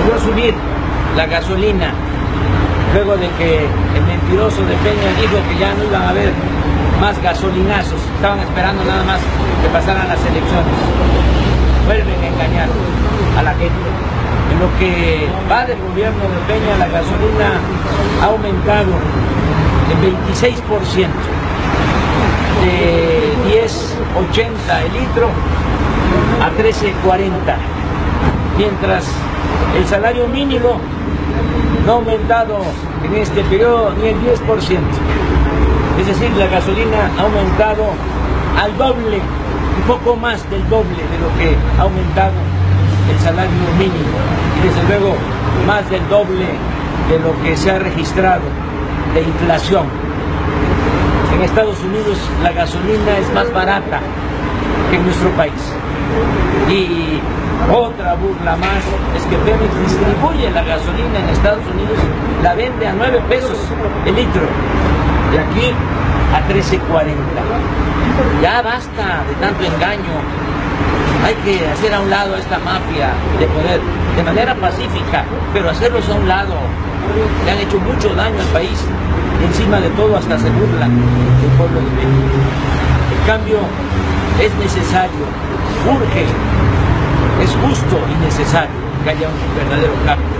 volvió a subir la gasolina, luego de que el mentiroso de Peña dijo que ya no iban a haber más gasolinazos, estaban esperando nada más que pasaran las elecciones. Vuelven a engañar a la gente. En lo que va del gobierno de Peña, la gasolina ha aumentado en 26%, de 10.80 el litro a 13.40, mientras el salario mínimo no ha aumentado en este periodo ni el 10%. Es decir, la gasolina ha aumentado al doble, un poco más del doble de lo que ha aumentado el salario mínimo, y desde luego más del doble de lo que se ha registrado de inflación. En Estados Unidos la gasolina es más barata que en nuestro país. Y otra burla más es que Pemex distribuye la gasolina en Estados Unidos, la vende a 9 pesos el litro, y aquí a 13.40. Ya basta de tanto engaño. Hay que hacer a un lado a esta mafia de poder, de manera pacífica, pero hacerlos a un lado. Le han hecho mucho daño al país, y encima de todo hasta se burlan del pueblo de México. El cambio es necesario, urge, es justo y necesario que haya un verdadero cambio.